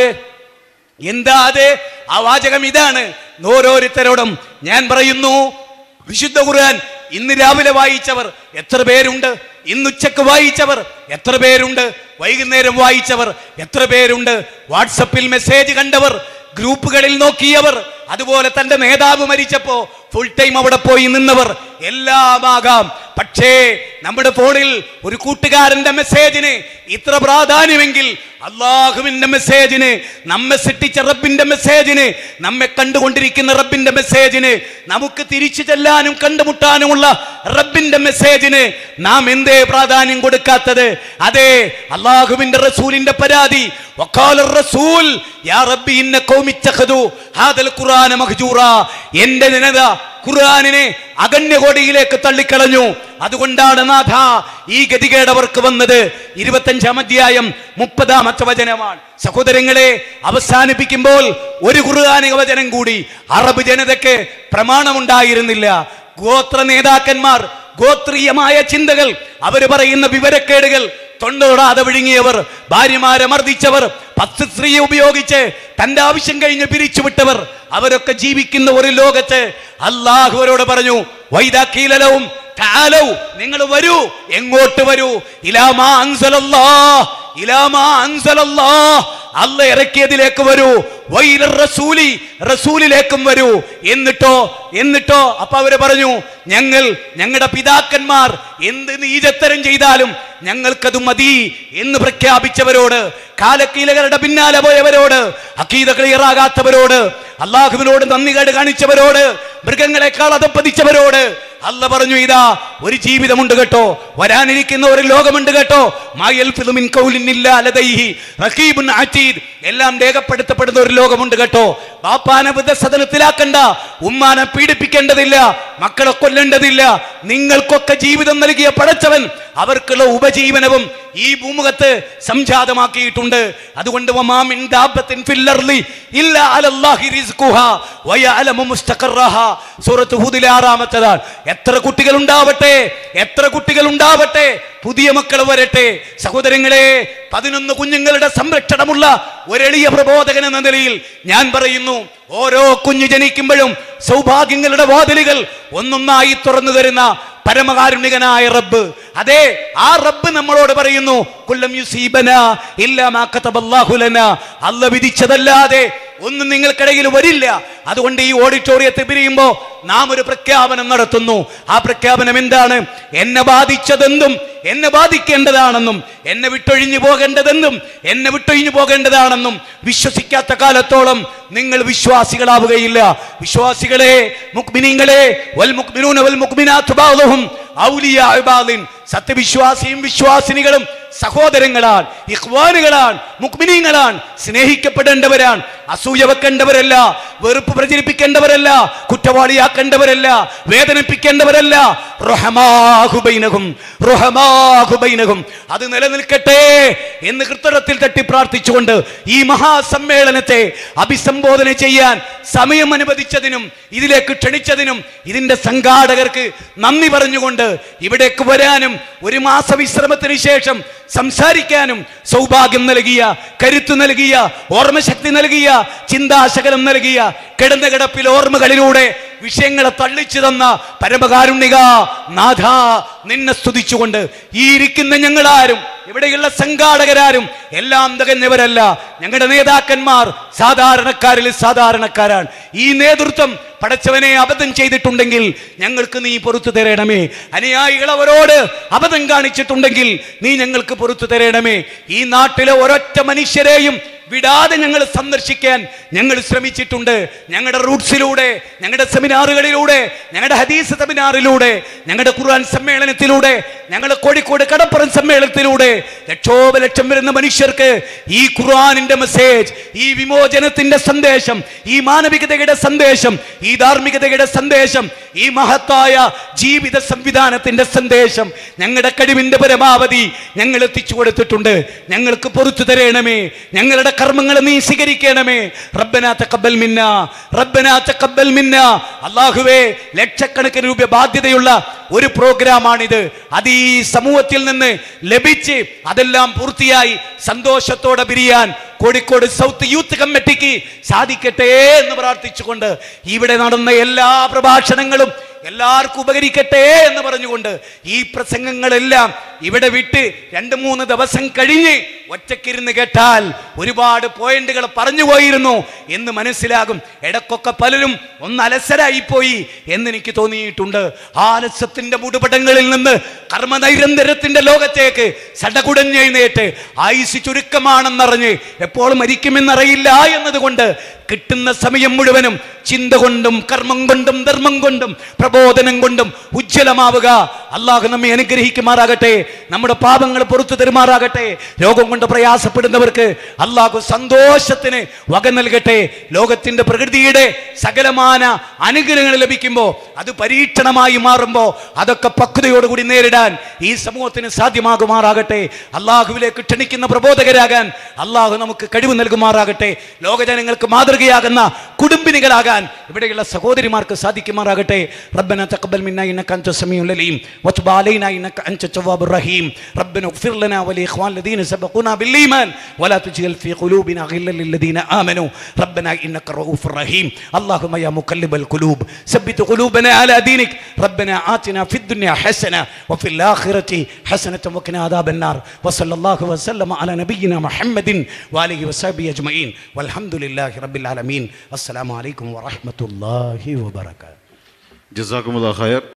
എന്താ അത്? ആ വാചകം ഇതാണ്. ഓരോരുത്തരോടും ഞാൻ പറയുന്നു, വിശുദ്ധ ഖുർആൻ ഇന്ന് രാവിലെ വായിച്ചവർ എത്ര പേരുണ്ട്? ഇന്നുച്ചക്ക് വായിച്ചവർ എത്ര പേരുണ്ട്? വൈകുന്നേരം വായിച്ചവർ എത്ര പേരുണ്ട്? വാട്സപ്പിൽ മെസ്സേജ് കണ്ടവർ, ഗ്രൂപ്പുകളിൽ നോക്കിയവർ, അതുപോലെ തന്റെ നേതാവ് മരിച്ചപ്പോ ഫുൾ ടൈം അവിടെ പോയി നിന്നവർ, എല്ലാമാകാം. പക്ഷേ നമ്മുടെ ഫോണിൽ ഒരു കൂട്ടുകാരന്റെ മെസ്സേജിന് ഇത്ര പ്രാധാന്യമെങ്കിൽ അള്ളാഹുവിന്റെ മെസ്സേജിന്, നമ്മെ സൃഷ്ടിച്ച റബ്ബിന്റെ മെസ്സേജിന്, നമ്മെ കണ്ടുകൊണ്ടിരിക്കുന്ന റബ്ബിന്റെ മെസ്സേജിന്, നമുക്ക് തിരിച്ചു ചെല്ലാനും കണ്ടുമുട്ടാനുമുള്ള റബ്ബിന്റെ മെസ്സേജിന് നാം എന്തേ പ്രാധാന്യം കൊടുക്കാത്തത്? അതെ, അള്ളാഹുവിന്റെ റസൂലിന്റെ പരാതി, വഖാല റസൂൽ യാ റബ്ബി ഇന്ന ഖൗമി ഇത്തഖദു ഹാദൽ ഖുർആന മഹ്ജൂറാ. എന്റെ ജനത ഖുർആനിനെ അഗണ്യകോടിയിലേക്ക് തള്ളിക്കളഞ്ഞു. അതുകൊണ്ടാണ് നാഥ ഈ ഗതികേട് അവർക്ക് വന്നത്. ഇരുപത്തഞ്ചാം അധ്യായം മുപ്പതാമത്തെ വചനമാണ്. സഹോദരങ്ങളെ, അവസാനിപ്പിക്കുമ്പോൾ ഒരു ഖുർആനിക വചനം കൂടി. അറബ് ജനതയ്ക്ക് പ്രമാണമുണ്ടായിരുന്നില്ല. ഗോത്ര നേതാക്കന്മാർ, ഗോത്രീയമായ ചിന്തകൾ, അവര് പറയുന്ന വിവരക്കേടുകൾ തൊണ്ടോടാതെ വിഴുങ്ങിയവർ, ഭാര്യമാരെ മർദ്ദിച്ചവർ, പത്ത് സ്ത്രീയെ ഉപയോഗിച്ച് തന്റെ ആവശ്യം കഴിഞ്ഞ് പിരിച്ചുവിട്ടവർ, അവരൊക്കെ ജീവിക്കുന്ന ഒരു ലോകത്ത് അല്ലാഹു അവരോട് പറഞ്ഞു, വൈദാ ഖീല ലഹും തആലൗ, നിങ്ങൾ വരൂ. എങ്ങോട്ട് വരൂ? ഇലാമാ അൻസലല്ലാഹ്, ഇലാമാ അൻസലല്ലാഹ്, അല്ല ഇറക്കിയതിലേക്ക് വരൂ. വൈല റസൂലി, റസൂലിലേക്കും വരൂ. എന്നിട്ടോ എന്നിട്ടോ അപ്പൊ അവര് പറഞ്ഞു, ഞങ്ങൾ ഞങ്ങളുടെ പിതാക്കന്മാർ എന്ത് നീചത്തരം ചെയ്താലും ഞങ്ങൾക്കത് മതി എന്ന് പ്രഖ്യാപിച്ചവരോട്, കാലക്കീലകളുടെ പിന്നാലെ പോയവരോട്, അഖീദ ക്ലിയറാകാത്തവരോട്, അള്ളാഹുവിനോട് നന്ദികേട് കാണിച്ചവരോട്, മൃഗങ്ങളെക്കാൾ അധപ്പതിച്ചവരോട് അല്ല പറഞ്ഞു, ഇതാ ഒരു ജീവിതമുണ്ട് കേട്ടോ, വരാനിരിക്കുന്ന ഒരു ലോകമുണ്ട് കേട്ടോ. മാ യൽഫിദു മിൻ ഖൗലിൻ ഇല്ലാ ലദൈഹി റഖീബുൻ അതീദ്. എല്ലാം രേഖപ്പെടുത്തപ്പെടുന്ന ഒരു ലോകമുണ്ട് കേട്ടോ. ബാപ്പാനെ വൃദ്ധസദനത്തിലാക്കണ്ട, ഉമ്മാനെ പീഡിപ്പിക്കേണ്ടതില്ല, മക്കളെ കൊല്ലേണ്ടതില്ല. നിങ്ങൾക്കൊക്കെ ജീവിതം നൽകിയ പടച്ചവൻ അവർക്കുള്ള ഉപജീവനവും ഈ ഭൂമുഖത്ത് സംജാതമാക്കിയിട്ടുണ്ട്. അതുകൊണ്ട് വമാ മിൻ ദാബത്തിൻ ഫിൽ അർളി ഇല്ലാ അലല്ലാഹി റിസ്ഖുഹാ വയഅലമു മുസ്തഖറഹാ. സൂറത്ത് ഹൂദിലെ ആറാമത്തേതാണ്. എത്ര കുട്ടികൾ ഉണ്ടാവട്ടെ, എത്ര കുട്ടികൾ ഉണ്ടാവട്ടെ, പുതിയ മക്കൾ വരട്ടെ. സഹോദരങ്ങളെ, പതിനൊന്ന് കുഞ്ഞുങ്ങളുടെ സംരക്ഷണമുള്ള ഒരെളിയ പ്രബോധകൻ എന്ന നിലയിൽ ഞാൻ പറയുന്നു, ഓരോ കുഞ്ഞു ജനിക്കുമ്പോഴും സൗഭാഗ്യങ്ങളുടെ വാതിലുകൾ ഒന്നൊന്നായി തുറന്നു തരുന്ന പരമകാരുണികനായ റബ്ബ്, അതെ ആ റബ്ബ് നമ്മളോട് പറയുന്നു, കുല്ലം യുസീബനാ ഇല്ലാ മാ കതബല്ലാഹു ലനാ. അല്ലാഹു വിധിച്ചതല്ലാതെ ഒന്നും നിങ്ങൾക്കിടയിൽ വരില്ല. അതുകൊണ്ട് ഈ ഓഡിറ്റോറിയത്തിൽ പിരിയുമ്പോൾ നാം ഒരു പ്രഖ്യാപനം നടത്തുന്നു. ആ പ്രഖ്യാപനം എന്താണ്? എന്നെ ബാധിച്ചതെന്തും എന്നെ ബാധിക്കേണ്ടതാണെന്നും എന്നെ വിട്ടൊഴിഞ്ഞു പോകേണ്ടതെന്തും എന്നെ വിട്ടൊഴിഞ്ഞു പോകേണ്ടതാണെന്നും വിശ്വസിക്കാത്ത കാലത്തോളം നിങ്ങൾ വിശ്വാസികളാവുകയില്ല. വിശ്വാസികളെ, മുഅ്മിനീങ്ങളെ, വൽ മുഅ്മിനൂന വൽ മുഅ്മിനാത്തു ബഅ്ദുഹും ഔലിയാഉ ബഅ്ദിൻ. സത്യവിശ്വാസിയും വിശ്വാസിനികളും സഹോദരങ്ങളാണ്, ഇഖ്വാനുകളാണ്, മുഅ്മിനീങ്ങളാണ്, സ്നേഹിക്കപ്പെടേണ്ടവരാണ്, അസൂയ വെക്കേണ്ടവരല്ല, വെറുപ്പ് പ്രചരിപ്പിക്കേണ്ടവരല്ല, കുറ്റവാളിയാക്കേണ്ടവരല്ല, വേദനിപ്പിക്കേണ്ടവരല്ല. റഹമാഹു ബൈനഹും, റഹമാഹു ബൈനഹും. അത് നിലനിൽക്കട്ടെ എന്ന് കൃതജ്ഞത്തിൽ തട്ടി പ്രാർത്ഥിച്ചുകൊണ്ട് ഈ മഹാസമ്മേളനത്തെ അഭിസംബോധന ചെയ്യാൻ സമയം അനുവദിച്ചതിനും ഇതിലേക്ക് ക്ഷണിച്ചതിനും ഇതിന്റെ സംഘാടകർക്ക് നന്ദി പറഞ്ഞുകൊണ്ട് ഇവിടേക്ക് വരാനും ഒരു മാസ വിശ്രമത്തിന് ശേഷം സംസാരിക്കാനും സൗഭാഗ്യം നൽകിയ, കരുത്തു നൽകിയ, ഓർമ്മശക്തി നൽകിയ, ചിന്താശകലം നൽകിയ, കിടന്ന കിടപ്പിൽ ഓർമ്മകളിലൂടെ വിഷയങ്ങളെ തള്ളിച്ചു തന്ന പരമകാരുണിക നാഥ, നിന്നെ സ്തുതിച്ചുകൊണ്ട് ഈ ഇരിക്കുന്ന ഞങ്ങളാരും ഇവിടെയുള്ള സംഘാടകരാരും എല്ലാം തികഞ്ഞവരല്ല. ഞങ്ങളുടെ നേതാക്കന്മാർ സാധാരണക്കാരിൽ സാധാരണക്കാരാണ്. ഈ നേതൃത്വം പടച്ചവനെ അബദ്ധം ചെയ്തിട്ടുണ്ടെങ്കിൽ ഞങ്ങൾക്ക് നീ പൊറുത്തു തരണമേ. അനുയായികൾ അവരോട് അബദ്ധം കാണിച്ചിട്ടുണ്ടെങ്കിൽ നീ ഞങ്ങൾക്ക് പൊറുത്തു തരണമേ. ഈ നാട്ടിലെ ഒരൊറ്റ മനുഷ്യരെയും വിടാതെ ഞങ്ങൾ സന്ദർശിക്കാൻ ഞങ്ങൾ ശ്രമിച്ചിട്ടുണ്ട്. ഞങ്ങളുടെ റൂട്ട്സിലൂടെ, ഞങ്ങളുടെ സെമിനാറുകളിലൂടെ, ഞങ്ങളുടെ ഹദീസ് സെമിനാറിലൂടെ, ഞങ്ങളുടെ ഖുർആൻ സമ്മേളനത്തിലൂടെ, ഞങ്ങളുടെ കോഴിക്കോട് കടപ്പുറം സമ്മേളനത്തിലൂടെ ലക്ഷോപലക്ഷം വരുന്ന മനുഷ്യർക്ക് ഈ ഖുർആനിന്റെ മെസ്സേജ്, ഈ വിമോചനത്തിന്റെ സന്ദേശം, ഈ മാനവികതയുടെ സന്ദേശം, ഈ ധാർമ്മികതയുടെ സന്ദേശം, ഈ മഹത്തായ ജീവിത സംവിധാനത്തിന്റെ സന്ദേശം ഞങ്ങളുടെ കഴിവിന്റെ പരമാവധി ഞങ്ങൾ എത്തിച്ചു കൊടുത്തിട്ടുണ്ട്. ഞങ്ങൾക്ക് പൊറുത്തു തരണമേ. ഞങ്ങളുടെ കർമ്മങ്ങൾ നീ സ്വീകരിക്കണമേ. റബ്ബനാ തഖബ്ബൽ മിന്നാ, റബ്ബനാ തഖബ്ബൽ മിന്നാ. അല്ലാഹുവേ, ലക്ഷക്കണക്കിന് രൂപ ബാധ്യതയുള്ള ഒരു പ്രോഗ്രാമാണിത്. അത് ഈ സമൂഹത്തിൽ നിന്ന് ലഭിച്ച് അതെല്ലാം പൂർത്തിയായി സന്തോഷത്തോടെ പിരിയാൻ കോഴിക്കോട് സൗത്ത് യൂത്ത് കമ്മിറ്റിക്ക് സാധിക്കട്ടെ എന്ന് പ്രാർത്ഥിച്ചുകൊണ്ട് ഇവിടെ നടന്ന എല്ലാ പ്രഭാഷണങ്ങളും എല്ലാവർക്കും ഉപകരിക്കട്ടെ എന്ന് പറഞ്ഞുകൊണ്ട് ഈ പ്രസംഗങ്ങളെല്ലാം ഇവിടെ വിട്ട് രണ്ട് മൂന്ന് ദിവസം കഴിഞ്ഞ് ഒറ്റക്കിരുന്ന് കേട്ടാൽ ഒരുപാട് പോയിന്റുകൾ പറഞ്ഞു പോയിരുന്നു എന്ന് മനസ്സിലാകും. ഇടക്കൊക്കെ പലരും ഒന്ന് അലസരായിപ്പോയി എന്നെനിക്ക് തോന്നിയിട്ടുണ്ട്. ആ അലസത്തിന്റെ മുടുപടങ്ങളിൽ നിന്ന് കർമ്മനൈരന്തരത്തിന്റെ ലോകത്തേക്ക് സടകുടഞ്ഞെഴുന്നേറ്റ് ആയുസ് ചുരുക്കമാണെന്നറിഞ്ഞ് എപ്പോൾ മരിക്കുമെന്നറിയില്ല എന്നതുകൊണ്ട് കിട്ടുന്ന സമയം മുഴുവനും ചിന്ത കൊണ്ടും കർമ്മം കൊണ്ടും ധർമ്മം കൊണ്ടും പ്രബോധനം കൊണ്ടും ഉജ്ജ്വലമാവുക. അള്ളാഹു നമ്മെ അനുഗ്രഹിക്കുമാറാകട്ടെ. നമ്മുടെ പാപങ്ങൾ പുറത്തു തരുമാറാകട്ടെ. രോഗം കൊണ്ട് പ്രയാസപ്പെടുന്നവർക്ക് അള്ളാഹു സന്തോഷത്തിന് വക നൽകട്ടെ. ലോകത്തിന്റെ പ്രകൃതിയുടെ സകലമാന അനുഗ്രഹങ്ങൾ ലഭിക്കുമ്പോൾ അത് പരീക്ഷണമായി മാറുമ്പോൾ അതൊക്കെ പക്വതയോടുകൂടി നേരിടാൻ ഈ സമൂഹത്തിന് സാധ്യമാകുമാറാകട്ടെ. അള്ളാഹുവിലേക്ക് ക്ഷണിക്കുന്ന പ്രബോധകരാകാൻ അള്ളാഹു നമുക്ക് കഴിവ് നൽകുമാറാകട്ടെ. ലോകജനങ്ങൾക്ക് മാതൃകയാകുന്ന കുടുംബിനികളാകാൻ ഇവിടെയുള്ള സഹോദരിമാർക്ക് സാധിക്കുമാറാകട്ടെ. റബ്ബനാ തഖബ്ബൽ മിന്നാ ഇന്നക അൻത സമീഉൽ അലീം വതുബ് അലൈനാ ഇന്നക അൻത തവ്വാബുർ റഹീം. റബ്ബനാ ഇഗ്ഫിർ ലനാ വലിഇഖ്വാനിൽ ലദീന സബഖൂനാ ബിൽഈമാൻ വലാ തുജ്ഇൽ ഫീ ഖുലൂബിനാ ഗില്ലൻ ലില്ലദീന ആമനൂ റബ്ബനാ ഇന്നക റഊഫുർ റഹീം. അല്ലാഹുമ്മ യാ മുഖല്ലിബൽ ഖുലൂബ് സബ്ബിത് ഖുലൂബനാ അലാ ദീനിക്. റബ്ബനാ ആതിനാ ഫിദ് ദുനിയാ ഹസന വഫിൽ ആഖിറതി ഹസനത വഖിനാ അദാബൻ നാർ. വസല്ലല്ലാഹു വസല്ലമ അലാ നബിയിനാ മുഹമ്മദിൻ വഅലിഹി വസഹ്ബിഹി അജ്മഈൻ വൽഹംദുലില്ലാഹി റബ്ബിൽ ആലമീൻ. അസ്സലാമു അലൈക്കും വറഹ്മത്തുള്ളാഹി വബറകാതുഹു. ജസാക്കുമുല്ലാഹ് ഖൈർ.